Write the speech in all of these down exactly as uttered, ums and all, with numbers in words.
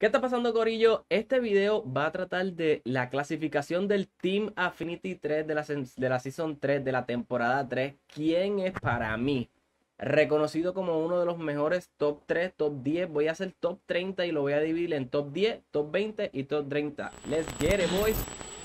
¿Qué está pasando, corillo? Este video va a tratar de la clasificación del Team Affinity tres de la, de la Season tres de la temporada tres. ¿Quién es para mí reconocido como uno de los mejores top tres, top diez? Voy a hacer top treinta y lo voy a dividir en top diez, top veinte y top treinta. Let's get it, boys.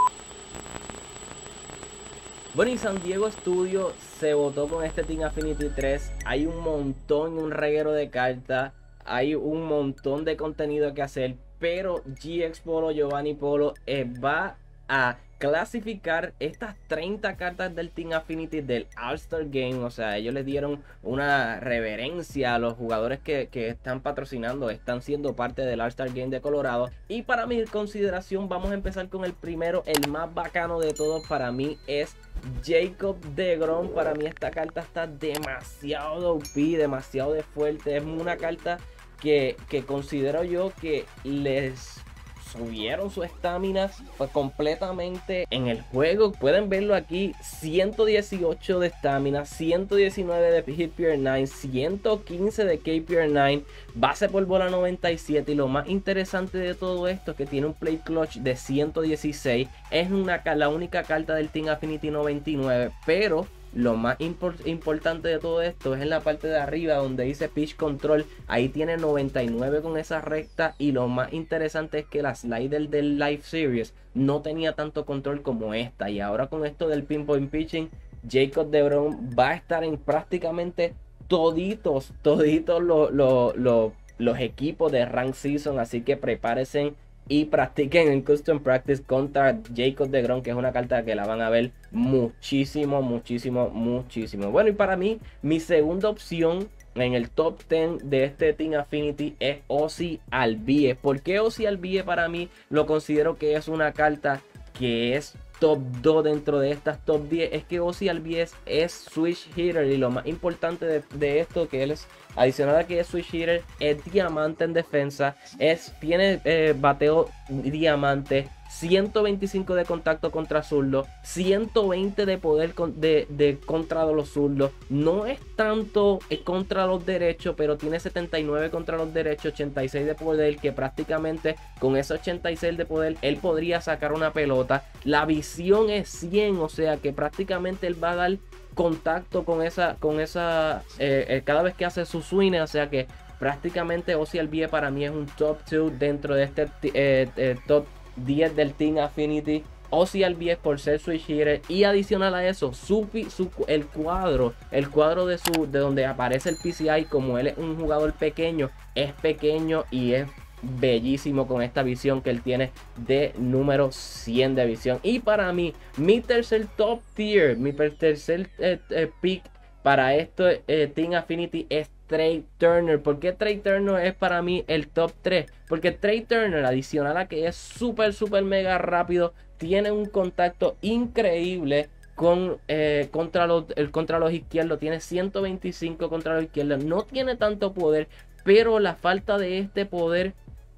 Bueno, y San Diego Studio se votó con este Team Affinity tres. Hay un montón, un reguero de cartas. Hay un montón de contenido que hacer. Pero G X Polo, Giovanni Polo eh, va a clasificar estas treinta cartas del Team Affinity del All-Star Game. O sea, ellos le dieron una reverencia a los jugadores que, que están patrocinando, están siendo parte del All-Star Game de Colorado. Y para mi consideración vamos a empezar con el primero, el más bacano de todos para mí es Jacob deGrom. Para mí esta carta está demasiado O P, demasiado de fuerte. Es una carta que, que considero yo que les subieron su estamina pues, completamente en el juego. Pueden verlo aquí: ciento dieciocho de estamina, ciento diecinueve de Hit P R nueve, ciento quince de K P R nueve, base por bola noventa y siete. Y lo más interesante de todo esto es que tiene un play clutch de ciento dieciséis. Es una, la única carta del Team Affinity noventa y nueve, pero lo más import importante de todo esto es en la parte de arriba donde dice Pitch Control. Ahí tiene noventa y nueve con esa recta. Y lo más interesante es que la slider del Live Series no tenía tanto control como esta. Y ahora con esto del Pinpoint Pitching, Jacob deGrom va a estar en prácticamente toditos, toditos los, los, los, los equipos de Rank Season. Así que prepárense y practiquen en Custom Practice contra Jacob deGrom, que es una carta que la van a ver muchísimo, muchísimo, muchísimo. Bueno, y para mí, mi segunda opción en el top diez de este Team Affinity es Ozzie Albies. ¿Por qué Ozzie Albies para mí lo considero que es una carta que es top dos dentro de estas top diez? Es que Ozzie Albies es switch hitter, y lo más importante de, de esto, que él es adicional a que es switch hitter, es diamante en defensa, es, tiene eh, bateo diamante, ciento veinticinco de contacto contra zurdo, ciento veinte de poder con, de, de contra los zurdos. No es tanto eh, contra los derechos, pero tiene setenta y nueve contra los derechos, ochenta y seis de poder, que prácticamente con ese ochenta y seis de poder él podría sacar una pelota. La visión es cien, o sea que prácticamente él va a dar contacto con esa, con esa eh, eh, cada vez que hace su swing. O sea que prácticamente Ozzie Albies para mí es un top dos dentro de este eh, eh, top diez del Team Affinity. Ozzie Albies por ser switch hitter, y adicional a eso su, su, el cuadro el cuadro de su de donde aparece el P C I, como él es un jugador pequeño, es pequeño y es bellísimo con esta visión que él tiene de número cien de visión. Y para mí, mi tercer top tier, mi tercer eh, eh, pick para esto eh, Team Affinity es Trea Turner. ¿Por qué Trea Turner es para mí el top tres? Porque Trea Turner, adicional a que es súper súper mega rápido, tiene un contacto increíble con eh, contra los el contra los izquierdos, tiene ciento veinticinco contra los izquierdos. No tiene tanto poder, pero la falta de este poder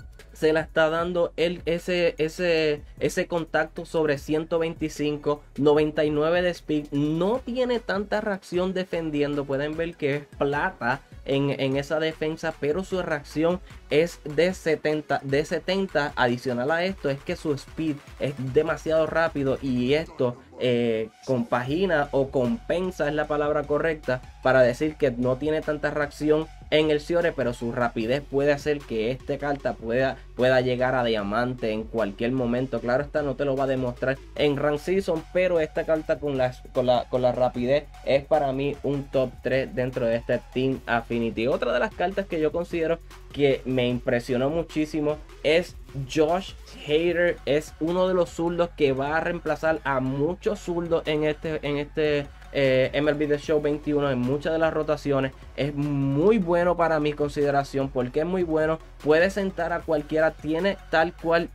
se la está dando el, ese, ese, ese contacto sobre ciento veinticinco, noventa y nueve de speed. No tiene tanta reacción defendiendo. Pueden ver que es plata en, en esa defensa, pero su reacción es de setenta, de setenta. Adicional a esto es que su speed es demasiado rápido, y esto eh, compagina o compensa, es la palabra correcta para decir que no tiene tanta reacción en el Ciore, pero su rapidez puede hacer que esta carta pueda, pueda llegar a diamante en cualquier momento. Claro está, no te lo va a demostrar en Rank Season, pero esta carta con la, con la, con la rapidez es para mí un top tres dentro de este Team Affinity. Otra de las cartas que yo considero que me impresionó muchísimo es Josh Hader. Es uno de los zurdos que va a reemplazar a muchos zurdos en este, en este eh, M L B The Show veintiuno, en muchas de las rotaciones. Es muy bueno para mi consideración. Porque es muy bueno, puede sentar a cualquiera, tiene tal cual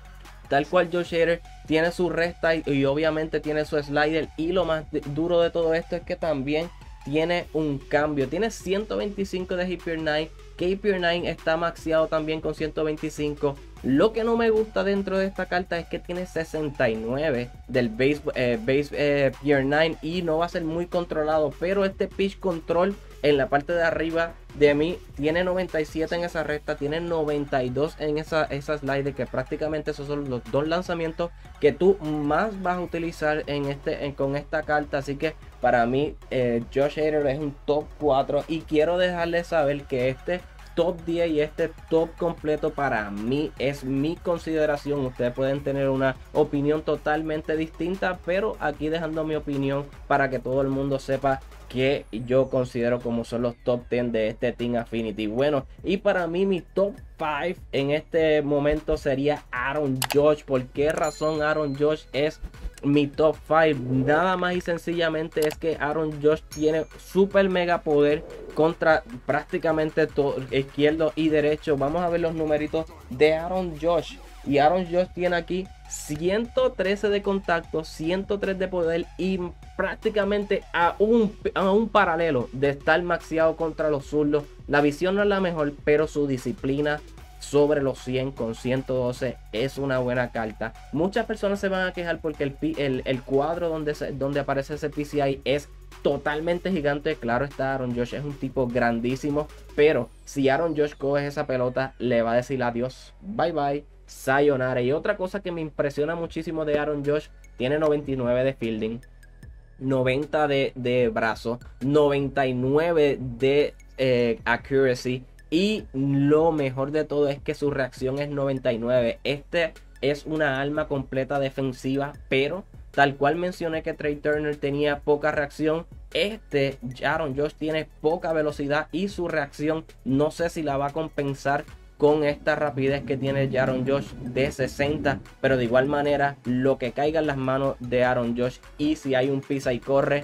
tal cual Josh Hader, tiene su recta y, y obviamente tiene su slider. Y lo más duro de todo esto es que también tiene un cambio, tiene ciento veinticinco de Hit P R nueve, K P R nueve está maxeado también con ciento veinticinco. Lo que no me gusta dentro de esta carta es que tiene sesenta y nueve del base, eh, base eh, P R nueve, y no va a ser muy controlado, pero este pitch control en la parte de arriba de mí tiene noventa y siete en esa recta, tiene noventa y dos en esa, esa slider, que prácticamente esos son los dos lanzamientos que tú más vas a utilizar en este, en, con esta carta. Así que para mí eh, Josh Hader es un top cuatro, y quiero dejarles saber que este top diez y este top completo para mí es mi consideración. Ustedes pueden tener una opinión totalmente distinta, pero aquí dejando mi opinión para que todo el mundo sepa que yo considero como son los top diez de este Team Affinity. Bueno, y para mí mi top cinco en este momento sería Aaron Judge. ¿Por qué razón Aaron Judge es mi top cinco? Nada más y sencillamente es que Aaron Judge tiene super mega poder contra prácticamente todo, izquierdo y derecho. Vamos a ver los numeritos de Aaron Judge. Y Aaron Judge tiene aquí ciento trece de contacto, ciento tres de poder, y prácticamente a un, a un paralelo de estar maxeado contra los zurdos. La visión no es la mejor, pero su disciplina sobre los cien con ciento doce es una buena carta. Muchas personas se van a quejar porque el, el, el cuadro donde, se, donde aparece ese P C I es totalmente gigante. Claro está, Aaron Judge es un tipo grandísimo, pero si Aaron Judge coge esa pelota, le va a decir adiós, bye bye, sayonara. Y otra cosa que me impresiona muchísimo de Aaron Judge, tiene noventa y nueve de fielding, noventa de, de brazo, noventa y nueve de eh, accuracy, y lo mejor de todo es que su reacción es noventa y nueve. Este es una arma completa defensiva, pero tal cual mencioné que Trey Turner tenía poca reacción, este Aaron Judge tiene poca velocidad, y su reacción no sé si la va a compensar con esta rapidez que tiene Aaron Judge de sesenta, pero de igual manera lo que caiga en las manos de Aaron Judge, y si hay un pisa y corre,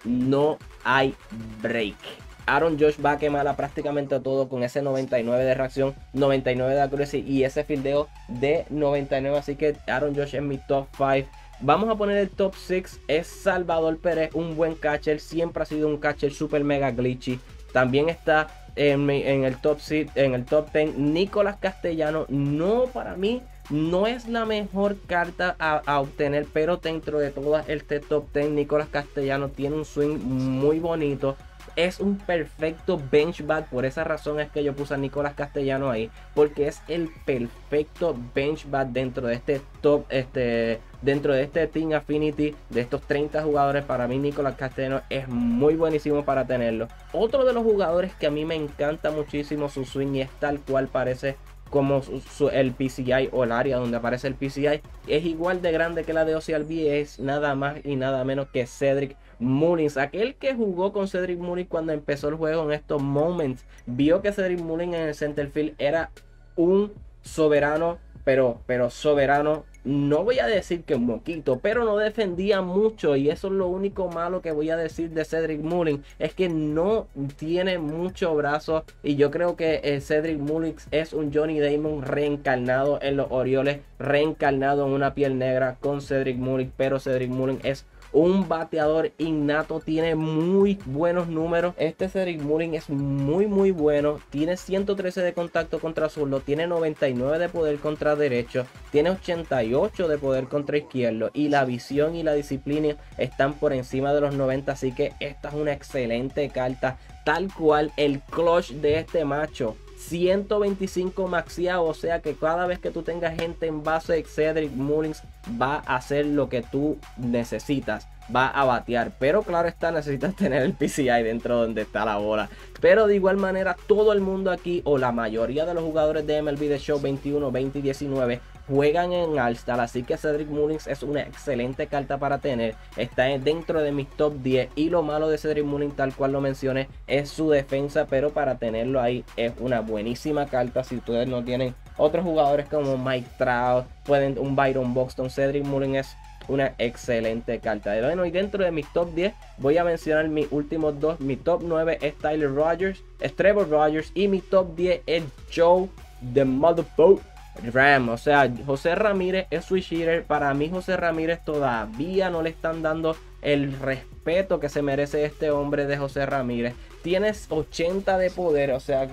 no hay break. Aaron Judge va a quemar a prácticamente todo con ese noventa y nueve de reacción, noventa y nueve de accuracy y ese fildeo de noventa y nueve. Así que Aaron Judge es mi top cinco. Vamos a poner el top seis. Es Salvador Pérez, un buen catcher. Siempre ha sido un catcher super mega glitchy. También está en, mi, en el top seis, en el top diez, Nicolás Castellanos. No, para mí no es la mejor carta a, a obtener, pero dentro de todas este top diez, Nicolás Castellanos tiene un swing muy bonito. Es un perfecto bench bat. Por esa razón es que yo puse a Nicolás Castellanos ahí, porque es el perfecto bench bat dentro de este top, este, dentro de este Team Affinity. De estos treinta jugadores, para mí Nicolás Castellanos es muy buenísimo para tenerlo. Otro de los jugadores que a mí me encanta muchísimo su swing, y es tal cual parece como su, su, el P C I, o el área donde aparece el P C I es igual de grande que la de Ozzie Albies, es nada más y nada menos que Cedric Mullins. Aquel que jugó con Cedric Mullins cuando empezó el juego en estos Moments, vio que Cedric Mullins en el center field era un soberano, pero, pero soberano. No voy a decir que un moquito, pero no defendía mucho, y eso es lo único malo que voy a decir de Cedric Mullins, es que no tiene mucho brazo. Y yo creo que eh, Cedric Mullins es un Johnny Damon reencarnado en los Orioles, reencarnado en una piel negra con Cedric Mullins. Pero Cedric Mullins es un bateador innato, tiene muy buenos números. Este Cedric Mullins es muy muy bueno. Tiene ciento trece de contacto contra zurdo, tiene noventa y nueve de poder contra derecho, tiene ochenta y ocho de poder contra izquierdo, y la visión y la disciplina están por encima de los noventa. Así que esta es una excelente carta, tal cual el clutch de este macho. ciento veinticinco maxeado, o sea que cada vez que tú tengas gente en base, Cedric Mullins va a hacer lo que tú necesitas, va a batear. Pero claro está, necesitas tener el P C I dentro donde está la bola. Pero de igual manera todo el mundo aquí, o la mayoría de los jugadores de M L B The Show veintiuno, veinte y diecinueve, juegan en All-Star. Así que Cedric Mullins es una excelente carta para tener. Está dentro de mis top diez. Y lo malo de Cedric Mullins, tal cual lo mencioné, es su defensa, pero para tenerlo ahí es una buenísima carta. Si ustedes no tienen otros jugadores como Mike Trout, pueden un Byron Buxton, Cedric Mullins es una excelente carta. Bueno, y dentro de mis top diez voy a mencionar mis últimos dos. Mi top nueve es Tyler Rogers, es Trevor Rogers, y mi top diez es Joe the Motherboat Ram. O sea, José Ramírez es switch hitter. Para mí José Ramírez todavía no le están dando el respeto que se merece este hombre de José Ramírez. Tienes ochenta de poder, o sea que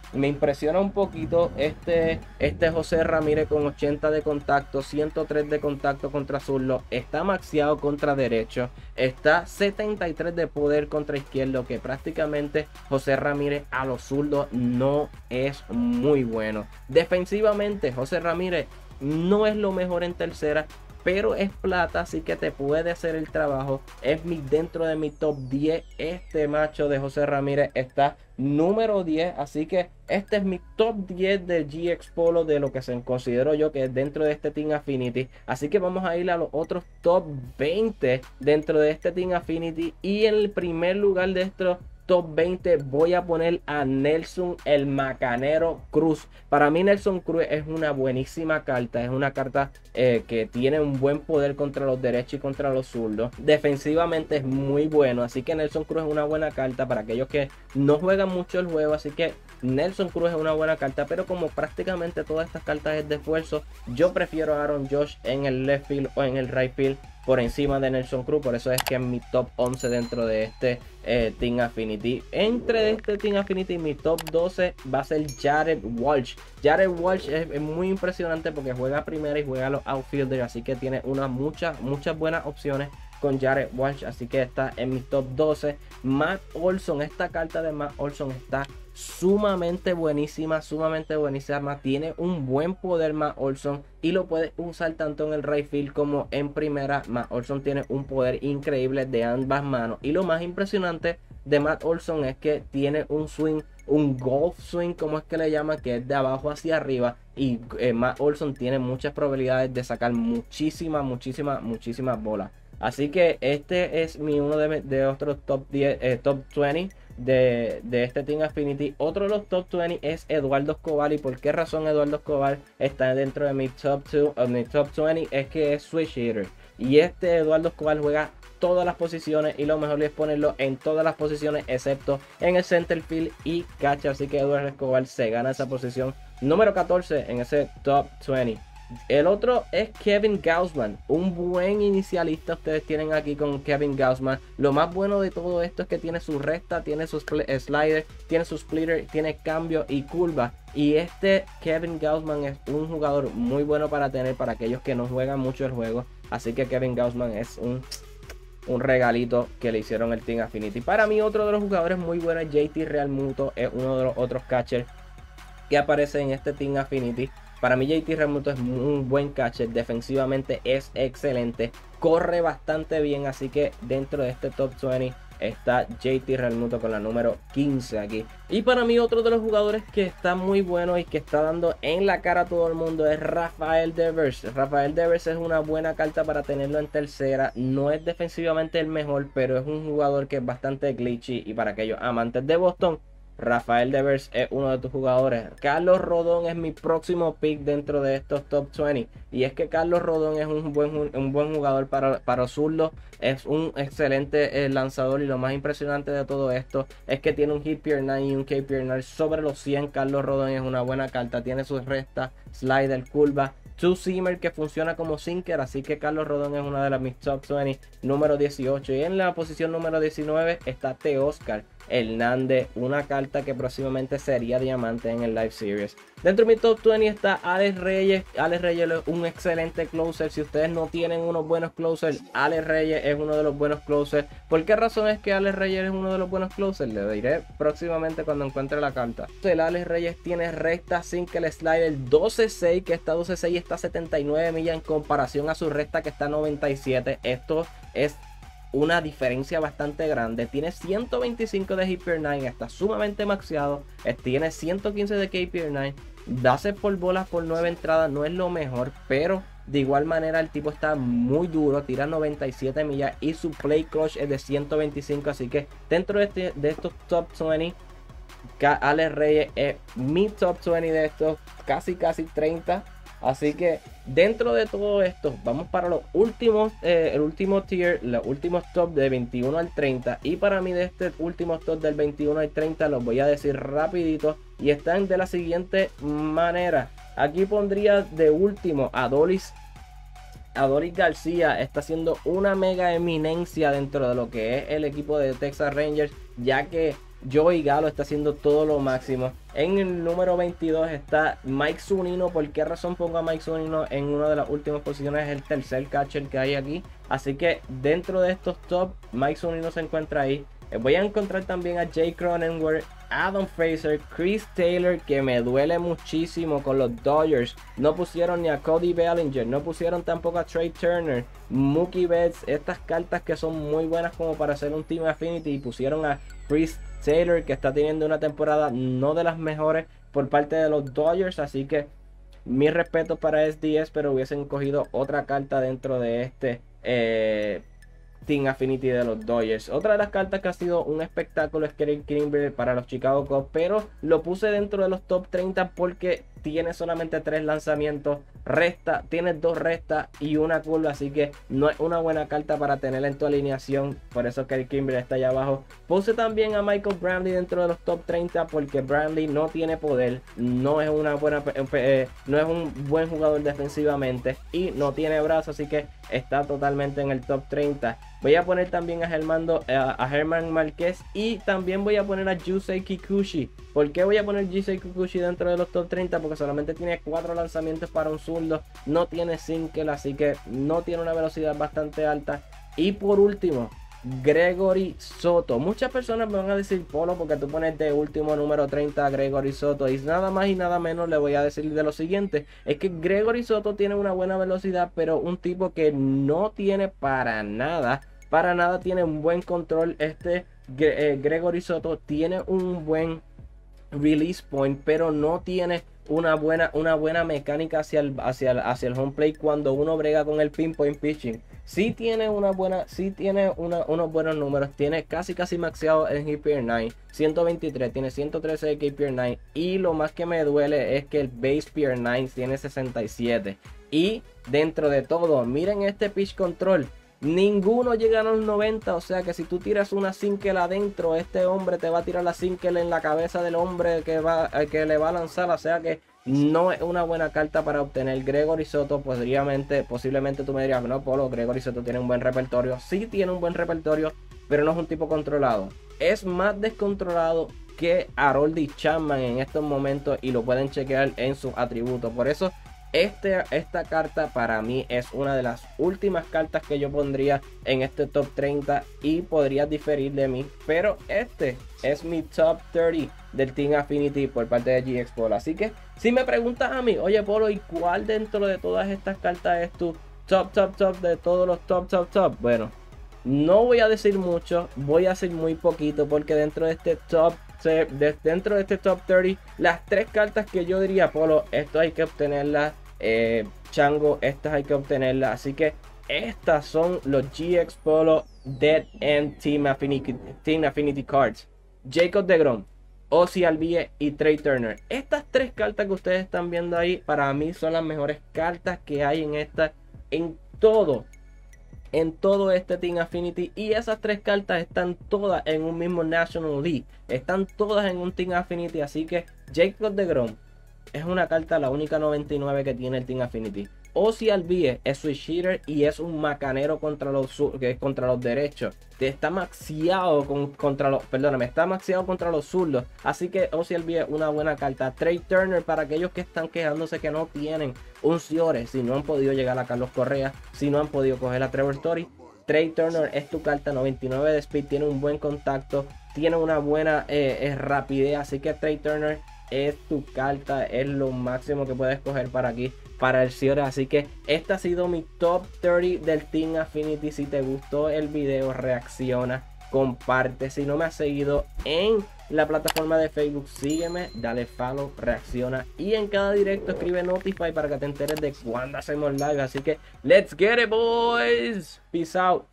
me impresiona un poquito este, este José Ramírez con ochenta de contacto, ciento tres de contacto contra zurdo, está maxeado contra derecho, está setenta y tres de poder contra izquierdo, que prácticamente José Ramírez a los zurdos no es muy bueno. Defensivamente José Ramírez no es lo mejor en tercera, pero es plata, así que te puede hacer el trabajo. Es mi, dentro de mi top diez. Este macho de José Ramírez está número diez, así que este es mi top diez de G X Polo, de lo que se considero yo que es dentro de este Team Affinity. Así que vamos a ir a los otros top veinte dentro de este Team Affinity, y en el primer lugar de estos top veinte voy a poner a Nelson el Macanero Cruz. Para mí Nelson Cruz es una buenísima carta, es una carta eh, que tiene un buen poder contra los derechos y contra los zurdos. Defensivamente es muy bueno, así que Nelson Cruz es una buena carta para aquellos que no juegan mucho el juego, así que Nelson Cruz es una buena carta, pero como prácticamente todas estas cartas es de esfuerzo, yo prefiero a Aaron Judge en el left field o en el right field por encima de Nelson Cruz. Por eso es que es mi top once dentro de este eh, Team Affinity. Entre este Team Affinity, mi top doce va a ser Jared Walsh. Jared Walsh es, es muy impresionante porque juega primera y juega a los outfielders, así que tiene unas muchas, muchas buenas opciones con Jared Walsh, así que está en mi top doce. Matt Olson, esta carta de Matt Olson está sumamente buenísima, sumamente buenísima. Tiene un buen poder Matt Olson y lo puedes usar tanto en el right field como en primera. Matt Olson tiene un poder increíble de ambas manos, y lo más impresionante de Matt Olson es que tiene un swing, un golf swing, como es que le llaman, que es de abajo hacia arriba, y eh, Matt Olson tiene muchas probabilidades de sacar muchísimas, muchísimas, muchísimas bolas. Así que este es mi uno de, de otros top diez, eh, top veinte de, de este Team Affinity. Otro de los top veinte es Eduardo Escobar. ¿Y por qué razón Eduardo Escobar está dentro de mi top dos, o mi top veinte? Es que es switch hitter. Y este Eduardo Escobar juega todas las posiciones, y lo mejor es ponerlo en todas las posiciones excepto en el center field y catcher. Así que Eduardo Escobar se gana esa posición número catorce en ese top veinte. El otro es Kevin Gausman, un buen inicialista ustedes tienen aquí con Kevin Gausman. Lo más bueno de todo esto es que tiene su recta, tiene sus slider, tiene su splitter, tiene cambio y curva. Y este Kevin Gausman es un jugador muy bueno para tener para aquellos que no juegan mucho el juego. Así que Kevin Gausman es un, un regalito que le hicieron el Team Affinity. Para mí otro de los jugadores muy buenos es J T Realmuto, es uno de los otros catchers que aparece en este Team Affinity. Para mí J T Realmuto es un buen catcher, defensivamente es excelente, corre bastante bien, así que dentro de este top veinte está J T Realmuto con la número quince aquí. Y para mí otro de los jugadores que está muy bueno y que está dando en la cara a todo el mundo es Rafael Devers. Rafael Devers es una buena carta para tenerlo en tercera, no es defensivamente el mejor, pero es un jugador que es bastante glitchy, y para aquellos amantes de Boston, Rafael Devers es uno de tus jugadores. Carlos Rodón es mi próximo pick dentro de estos top veinte. Y es que Carlos Rodón es un buen, un buen jugador para, para zurdo. Es un excelente eh, lanzador. Y lo más impresionante de todo esto es que tiene un hit P R nueve y un K P R nueve sobre los cien. Carlos Rodón es una buena carta. Tiene sus restas, slider, curva, two-seamer que funciona como sinker. Así que Carlos Rodón es una de las mis top veinte, número dieciocho. Y en la posición número diecinueve está Teoscar Hernández, una carta que próximamente sería diamante en el Live Series. Dentro de mi top veinte está Alex Reyes. Alex Reyes es un excelente closer. Si ustedes no tienen unos buenos closers, Alex Reyes es uno de los buenos closers. ¿Por qué razón es que Alex Reyes es uno de los buenos closers? Le diré próximamente cuando encuentre la carta. El Alex Reyes tiene recta single slider doce seis, que esta doce seis está a setenta y nueve millas en comparación a su recta que está a noventa y siete. Esto es una diferencia bastante grande. Tiene ciento veinticinco de H P R nueve, está sumamente maxeado. Tiene ciento quince de K P R nueve. Dase por bolas por nueve entradas, no es lo mejor, pero de igual manera el tipo está muy duro, tira noventa y siete millas y su play clutch es de ciento veinticinco. Así que dentro de, este, de estos top veinte, Alex Reyes es mi top veinte de estos casi casi treinta. Así que dentro de todo esto vamos para los últimos, eh, el último tier, los últimos top de veintiuno al treinta. Y para mí de este último top del veintiuno al treinta los voy a decir rapidito, y están de la siguiente manera. Aquí pondría de último a Adolis Adolis García. Está siendo una mega eminencia dentro de lo que es el equipo de Texas Rangers, ya que Joey Gallo está haciendo todo lo máximo. En el número veintidós está Mike Zunino. ¿Por qué razón pongo a Mike Zunino en una de las últimas posiciones? Es el tercer catcher que hay aquí. Así que dentro de estos top, Mike Zunino se encuentra ahí. Voy a encontrar también a Jake Cronenworth, Adam Frazier, Chris Taylor, que me duele muchísimo con los Dodgers. No pusieron ni a Cody Bellinger, no pusieron tampoco a Trey Turner, Mookie Betts, estas cartas que son muy buenas como para hacer un Team Affinity. Y pusieron a Chris Taylor, que está teniendo una temporada no de las mejores por parte de los Dodgers. Así que mis respetos para S D S, pero hubiesen cogido otra carta dentro de este eh, Team Affinity de los Dodgers. Otra de las cartas que ha sido un espectáculo es Craig Kimbrel para los Chicago Cubs, pero lo puse dentro de los top treinta porque tiene solamente tres lanzamientos, resta, tiene dos restas y una curva, así que no es una buena carta para tener en tu alineación. Por eso Craig Kimbrel está allá abajo. Puse también a Michael Brantley dentro de los top treinta porque Brantley no tiene poder, no es una buena eh, no es un buen jugador defensivamente y no tiene brazo, así que está totalmente en el top treinta. Voy a poner también a Germando, eh, a Germán Márquez, y también voy a poner a Yusei Kikuchi. ¿Por qué voy a poner Yusei Kikuchi dentro de los top treinta? Porque solamente tiene cuatro lanzamientos para un zurdo, no tiene single, así que no tiene una velocidad bastante alta. Y por último, Gregory Soto. Muchas personas me van a decir, Polo, porque tú pones de último número treinta a Gregory Soto. Y nada más y nada menos le voy a decir de lo siguiente: es que Gregory Soto tiene una buena velocidad, pero un tipo que no tiene para nada, para nada tiene un buen control. Este eh, Gregory Soto tiene un buen release point, pero no tiene una buena, una buena mecánica hacia el, hacia, el, hacia el home plate cuando uno brega con el pinpoint pitching. Sí tiene una buena, sí tiene una, unos buenos números, tiene casi casi maxeado en K P R nueve, ciento veintitrés, tiene ciento trece de K P R nueve, y lo más que me duele es que el base P R nueve tiene sesenta y siete. Y dentro de todo, miren este pitch control, ninguno llega a los noventa, o sea que si tú tiras una single adentro, este hombre te va a tirar la single en la cabeza del hombre que, va, que le va a lanzar, o sea que no es una buena carta para obtener. Gregory Soto, posiblemente, posiblemente tú me dirías, no, Polo, Gregory Soto tiene un buen repertorio. Sí tiene un buen repertorio, pero no es un tipo controlado. Es más descontrolado que Aroldis Chapman en estos momentos, y lo pueden chequear en sus atributos. Por eso Este, esta carta para mí es una de las últimas cartas que yo pondría en este top treinta, y podría diferir de mí, pero este es mi top treinta del Team Affinity por parte de G X Polo. Así que si me preguntas a mí, oye Polo, ¿y cuál dentro de todas estas cartas es tu top, top, top de todos los top, top, top? Bueno, no voy a decir mucho, voy a decir muy poquito, porque dentro de este top de, dentro de este top treinta, las tres cartas que yo diría, Polo, esto hay que obtenerlas, eh, Chango, estas hay que obtenerlas. Así que estas son los G X Polo Dead End Team Affinity, Team Affinity Cards: Jacob deGrom, Ozzie Albies y Trey Turner. Estas tres cartas que ustedes están viendo ahí, para mí son las mejores cartas que hay en esta, en todo en todo este Team Affinity. Y esas tres cartas están todas en un mismo National League, están todas en un Team Affinity. Así que Jacob deGrom es una carta, la única noventa y nueve que tiene el Team Affinity. Ozzie Albies es switch hitter y es un macanero contra los, contra los derechos. Está maxiado con, contra los, perdóname, está maxiado contra los zurdos. Así que Ozzie Albies es una buena carta. Trey Turner, para aquellos que están quejándose que no tienen un Ciore, si no han podido llegar a Carlos Correa, si no han podido coger a Trevor Story, Trey Turner es tu carta. Noventa y nueve de speed, tiene un buen contacto, tiene una buena eh, rapidez. Así que Trey Turner es tu carta, es lo máximo que puedes coger para aquí, para el Ciore. Así que este ha sido mi top treinta del Team Affinity. Si te gustó el video, reacciona, comparte. Si no me has seguido en la plataforma de Facebook, sígueme, dale follow, reacciona, y en cada directo escribe notify para que te enteres de cuando hacemos live. Así que let's get it, boys. Peace out.